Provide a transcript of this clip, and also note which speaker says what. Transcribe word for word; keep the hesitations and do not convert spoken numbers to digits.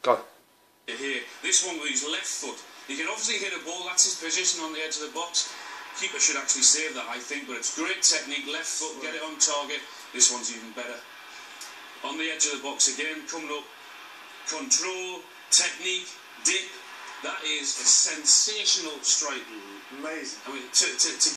Speaker 1: Go on.
Speaker 2: Here, this one with his left foot. He can obviously hit a ball, that's his position on the edge of the box. Keeper should actually save that, I think, but it's great technique, left foot, get it on target. This one's even better. On the edge of the box again, coming up, control, technique, dip. That is a sensational strike.
Speaker 3: Amazing.
Speaker 2: I mean, to, to, to